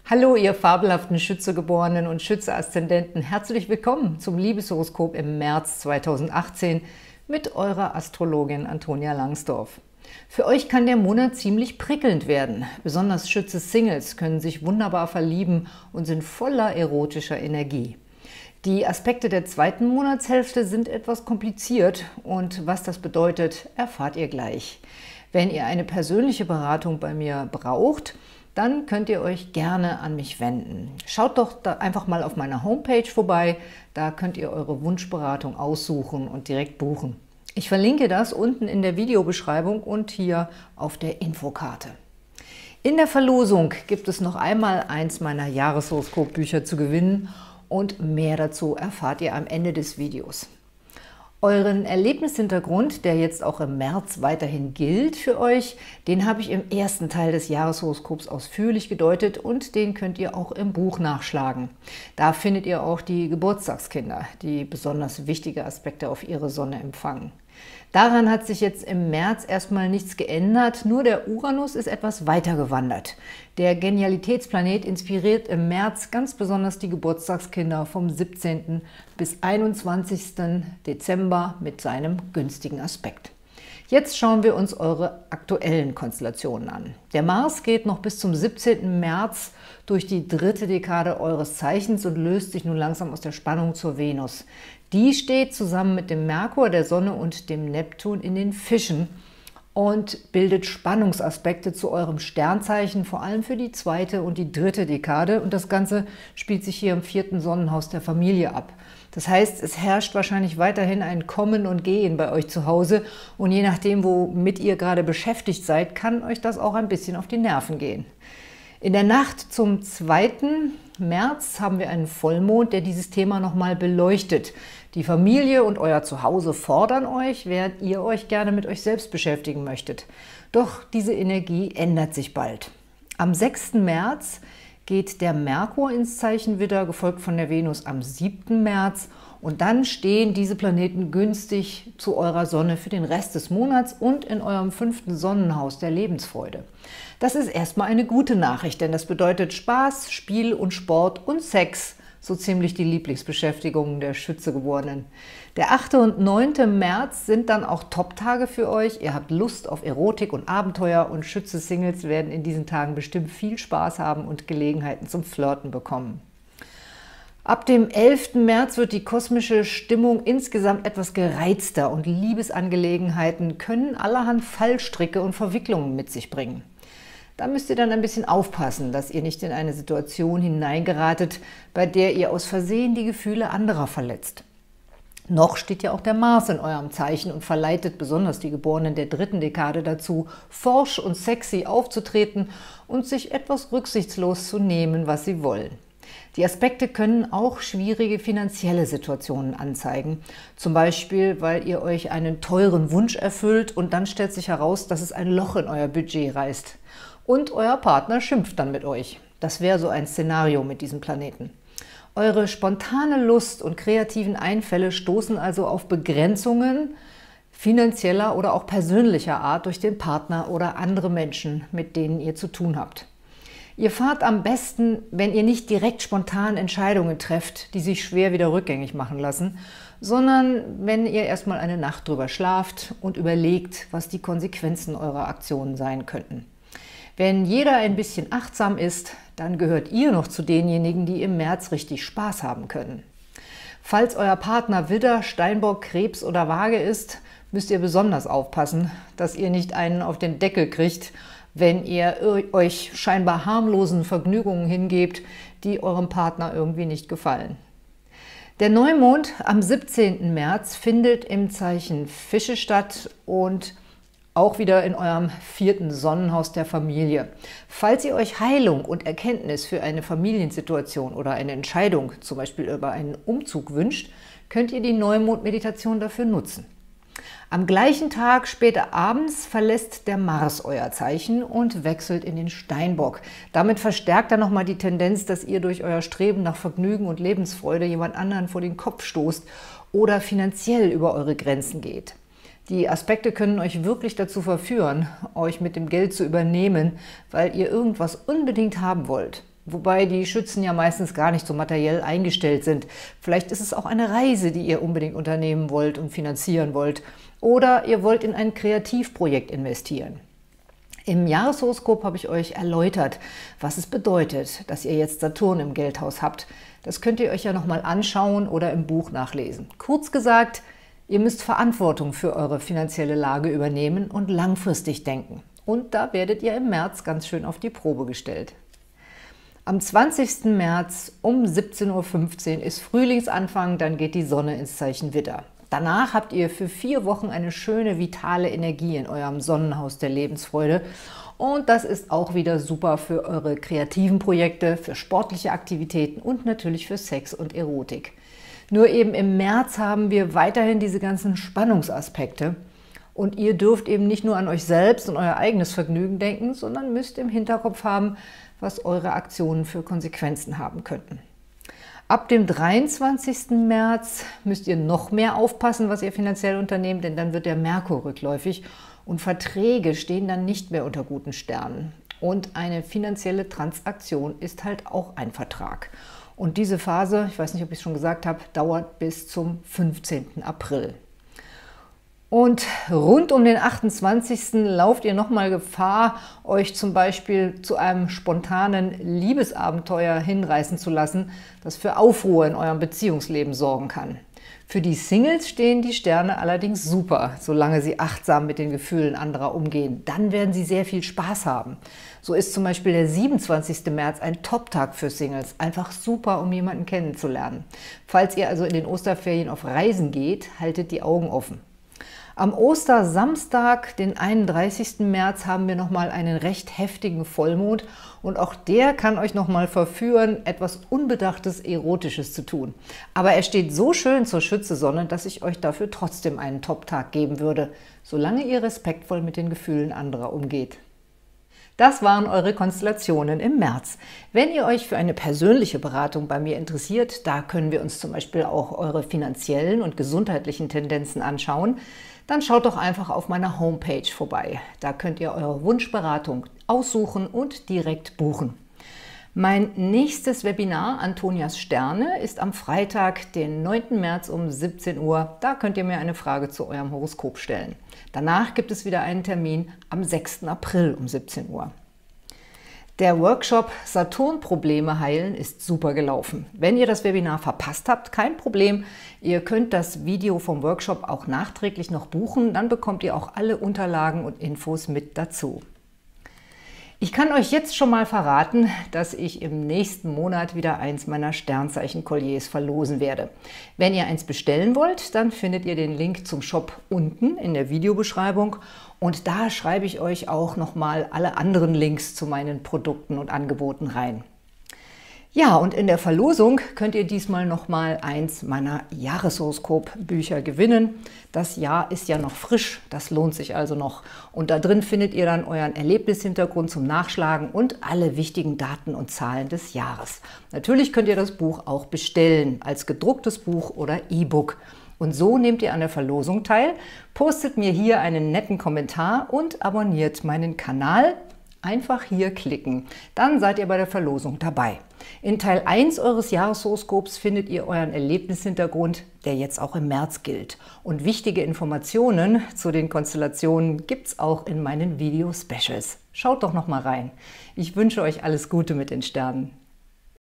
Hallo, ihr fabelhaften Schütze-Geborenen und Schütze-Aszendenten. Herzlich willkommen zum Liebeshoroskop im März 2018 mit eurer Astrologin Antonia Langsdorf. Für euch kann der Monat ziemlich prickelnd werden. Besonders Schütze-Singles können sich wunderbar verlieben und sind voller erotischer Energie. Die Aspekte der zweiten Monatshälfte sind etwas kompliziert und was das bedeutet, erfahrt ihr gleich. Wenn ihr eine persönliche Beratung bei mir braucht, dann könnt ihr euch gerne an mich wenden. Schaut doch da einfach mal auf meiner Homepage vorbei, da könnt ihr eure Wunschberatung aussuchen und direkt buchen. Ich verlinke das unten in der Videobeschreibung und hier auf der Infokarte. In der Verlosung gibt es noch einmal eins meiner Jahreshoroskopbücher zu gewinnen und mehr dazu erfahrt ihr am Ende des Videos. Euren Erlebnishintergrund, der jetzt auch im März weiterhin gilt für euch, den habe ich im ersten Teil des Jahreshoroskops ausführlich gedeutet und den könnt ihr auch im Buch nachschlagen. Da findet ihr auch die Geburtstagskinder, die besonders wichtige Aspekte auf ihre Sonne empfangen. Daran hat sich jetzt im März erstmal nichts geändert, nur der Uranus ist etwas weiter gewandert. Der Genialitätsplanet inspiriert im März ganz besonders die Geburtstagskinder vom 17. bis 21. Dezember mit seinem günstigen Aspekt. Jetzt schauen wir uns eure aktuellen Konstellationen an. Der Mars geht noch bis zum 17. März durch die dritte Dekade eures Zeichens und löst sich nun langsam aus der Spannung zur Venus. Die steht zusammen mit dem Merkur, der Sonne und dem Neptun in den Fischen und bildet Spannungsaspekte zu eurem Sternzeichen, vor allem für die zweite und die dritte Dekade. Und das Ganze spielt sich hier im 4. Sonnenhaus der Familie ab. Das heißt, es herrscht wahrscheinlich weiterhin ein Kommen und Gehen bei euch zu Hause. Und je nachdem, womit ihr gerade beschäftigt seid, kann euch das auch ein bisschen auf die Nerven gehen. In der Nacht zum 2. März haben wir einen Vollmond, der dieses Thema nochmal beleuchtet. Die Familie und euer Zuhause fordern euch, während ihr euch gerne mit euch selbst beschäftigen möchtet. Doch diese Energie ändert sich bald. Am 6. März geht der Merkur ins Zeichen Widder, gefolgt von der Venus am 7. März. Und dann stehen diese Planeten günstig zu eurer Sonne für den Rest des Monats und in eurem 5. Sonnenhaus der Lebensfreude. Das ist erstmal eine gute Nachricht, denn das bedeutet Spaß, Spiel und Sport und Sex, so ziemlich die Lieblingsbeschäftigungen der Schütze-Geborenen. Der 8. und 9. März sind dann auch Top-Tage für euch. Ihr habt Lust auf Erotik und Abenteuer und Schütze-Singles werden in diesen Tagen bestimmt viel Spaß haben und Gelegenheiten zum Flirten bekommen. Ab dem 11. März wird die kosmische Stimmung insgesamt etwas gereizter und Liebesangelegenheiten können allerhand Fallstricke und Verwicklungen mit sich bringen. Da müsst ihr dann ein bisschen aufpassen, dass ihr nicht in eine Situation hineingeratet, bei der ihr aus Versehen die Gefühle anderer verletzt. Noch steht ja auch der Mars in eurem Zeichen und verleitet besonders die Geborenen der dritten Dekade dazu, forsch und sexy aufzutreten und sich etwas rücksichtslos zu nehmen, was sie wollen. Die Aspekte können auch schwierige finanzielle Situationen anzeigen, zum Beispiel, weil ihr euch einen teuren Wunsch erfüllt und dann stellt sich heraus, dass es ein Loch in euer Budget reißt. Und euer Partner schimpft dann mit euch. Das wäre so ein Szenario mit diesem Planeten. Eure spontane Lust und kreativen Einfälle stoßen also auf Begrenzungen finanzieller oder auch persönlicher Art durch den Partner oder andere Menschen, mit denen ihr zu tun habt. Ihr fahrt am besten, wenn ihr nicht direkt spontan Entscheidungen trefft, die sich schwer wieder rückgängig machen lassen, sondern wenn ihr erstmal eine Nacht drüber schlaft und überlegt, was die Konsequenzen eurer Aktionen sein könnten. Wenn jeder ein bisschen achtsam ist, dann gehört ihr noch zu denjenigen, die im März richtig Spaß haben können. Falls euer Partner Widder, Steinbock, Krebs oder Waage ist, müsst ihr besonders aufpassen, dass ihr nicht einen auf den Deckel kriegt, wenn ihr euch scheinbar harmlosen Vergnügungen hingebt, die eurem Partner irgendwie nicht gefallen. Der Neumond am 17. März findet im Zeichen Fische statt und auch wieder in eurem 4. Sonnenhaus der Familie. Falls ihr euch Heilung und Erkenntnis für eine Familiensituation oder eine Entscheidung, zum Beispiel über einen Umzug wünscht, könnt ihr die Neumond-Meditation dafür nutzen. Am gleichen Tag, später abends, verlässt der Mars euer Zeichen und wechselt in den Steinbock. Damit verstärkt er nochmal die Tendenz, dass ihr durch euer Streben nach Vergnügen und Lebensfreude jemand anderen vor den Kopf stoßt oder finanziell über eure Grenzen geht. Die Aspekte können euch wirklich dazu verführen, euch mit dem Geld zu übernehmen, weil ihr irgendwas unbedingt haben wollt. Wobei die Schützen ja meistens gar nicht so materiell eingestellt sind. Vielleicht ist es auch eine Reise, die ihr unbedingt unternehmen wollt und finanzieren wollt. Oder ihr wollt in ein Kreativprojekt investieren. Im Jahreshoroskop habe ich euch erläutert, was es bedeutet, dass ihr jetzt Saturn im Geldhaus habt. Das könnt ihr euch ja nochmal anschauen oder im Buch nachlesen. Kurz gesagt, ihr müsst Verantwortung für eure finanzielle Lage übernehmen und langfristig denken. Und da werdet ihr im März ganz schön auf die Probe gestellt. Am 20. März um 17:15 Uhr ist Frühlingsanfang, dann geht die Sonne ins Zeichen Widder. Danach habt ihr für 4 Wochen eine schöne, vitale Energie in eurem Sonnenhaus der Lebensfreude. Und das ist auch wieder super für eure kreativen Projekte, für sportliche Aktivitäten und natürlich für Sex und Erotik. Nur eben im März haben wir weiterhin diese ganzen Spannungsaspekte. Und ihr dürft eben nicht nur an euch selbst und euer eigenes Vergnügen denken, sondern müsst im Hinterkopf haben, was eure Aktionen für Konsequenzen haben könnten. Ab dem 23. März müsst ihr noch mehr aufpassen, was ihr finanziell unternehmt, denn dann wird der Merkur rückläufig und Verträge stehen dann nicht mehr unter guten Sternen. Und eine finanzielle Transaktion ist halt auch ein Vertrag. Und diese Phase, ich weiß nicht, ob ich es schon gesagt habe, dauert bis zum 15. April. Und rund um den 28. lauft ihr nochmal Gefahr, euch zum Beispiel zu einem spontanen Liebesabenteuer hinreißen zu lassen, das für Aufruhr in eurem Beziehungsleben sorgen kann. Für die Singles stehen die Sterne allerdings super, solange sie achtsam mit den Gefühlen anderer umgehen. Dann werden sie sehr viel Spaß haben. So ist zum Beispiel der 27. März ein Top-Tag für Singles. Einfach super, um jemanden kennenzulernen. Falls ihr also in den Osterferien auf Reisen geht, haltet die Augen offen. Am Ostersamstag, den 31. März, haben wir nochmal einen recht heftigen Vollmond und auch der kann euch nochmal verführen, etwas Unbedachtes, Erotisches zu tun. Aber er steht so schön zur Schütze-Sonne, dass ich euch dafür trotzdem einen Top-Tag geben würde, solange ihr respektvoll mit den Gefühlen anderer umgeht. Das waren eure Konstellationen im März. Wenn ihr euch für eine persönliche Beratung bei mir interessiert, da können wir uns zum Beispiel auch eure finanziellen und gesundheitlichen Tendenzen anschauen, dann schaut doch einfach auf meiner Homepage vorbei. Da könnt ihr eure Wunschberatung aussuchen und direkt buchen. Mein nächstes Webinar, Antonias Sterne, ist am Freitag, den 9. März um 17 Uhr. Da könnt ihr mir eine Frage zu eurem Horoskop stellen. Danach gibt es wieder einen Termin am 6. April um 17 Uhr. Der Workshop Saturn-Probleme heilen ist super gelaufen. Wenn ihr das Webinar verpasst habt, kein Problem. Ihr könnt das Video vom Workshop auch nachträglich noch buchen. Dann bekommt ihr auch alle Unterlagen und Infos mit dazu. Ich kann euch jetzt schon mal verraten, dass ich im nächsten Monat wieder eins meiner Sternzeichen-Kolliers verlosen werde. Wenn ihr eins bestellen wollt, dann findet ihr den Link zum Shop unten in der Videobeschreibung und da schreibe ich euch auch nochmal alle anderen Links zu meinen Produkten und Angeboten rein. Ja, und in der Verlosung könnt ihr diesmal nochmal eins meiner Jahreshoroskop-Bücher gewinnen. Das Jahr ist ja noch frisch, das lohnt sich also noch. Und da drin findet ihr dann euren Erlebnishintergrund zum Nachschlagen und alle wichtigen Daten und Zahlen des Jahres. Natürlich könnt ihr das Buch auch bestellen, als gedrucktes Buch oder E-Book. Und so nehmt ihr an der Verlosung teil, postet mir hier einen netten Kommentar und abonniert meinen Kanal. Einfach hier klicken, dann seid ihr bei der Verlosung dabei. In Teil 1 eures Jahreshoroskops findet ihr euren Erlebnishintergrund, der jetzt auch im März gilt. Und wichtige Informationen zu den Konstellationen gibt es auch in meinen Video-Specials. Schaut doch noch mal rein. Ich wünsche euch alles Gute mit den Sternen.